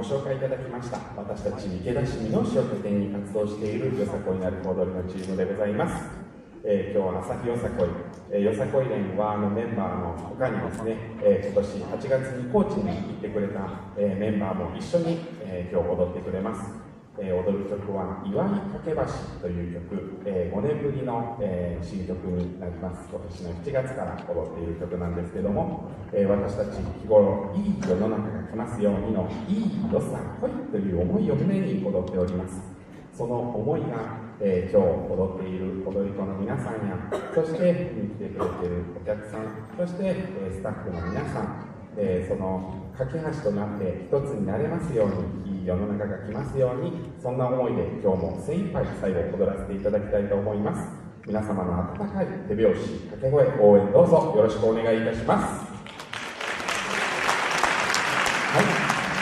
紹介いただきました。私たち池田市美濃市を拠点に活動しているよさこいなる踊りのチームでございます。今日は朝日よさこい、よさこい連はメンバーの他にですね、今年8月に高知に行ってくれた、メンバーも一緒に、今日踊ってくれます。踊る曲は「祝いかけ橋」という曲、5年ぶりの、新曲になります。今年の7月から踊っている曲なんですけども、私たち日頃いい世の中が来ますようにのいいよさこいという思いを胸に踊っております。その思いが、今日踊っている踊り子の皆さんや、そして見に来てくれているお客さん、そして、スタッフの皆さん、その架け橋となって一つになれますように、いい世の中が来ますように、そんな思いで今日も精一杯最後踊らせていただきたいと思います。皆様の温かい手拍子、掛け声、応援どうぞよろしくお願いいたします。はい。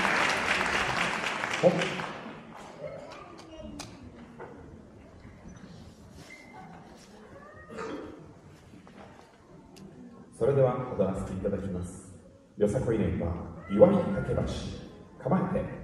それでは踊らせていただきます。よさこい連は祝いかけ橋、構えて。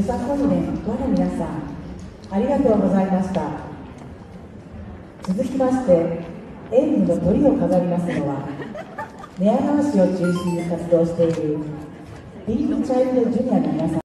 よさこい連和の皆さん、ありがとうございました。続きまして演舞のトリを飾りますのは、寝屋川市を中心に活動しているピンクチャイルドジュニアの皆さん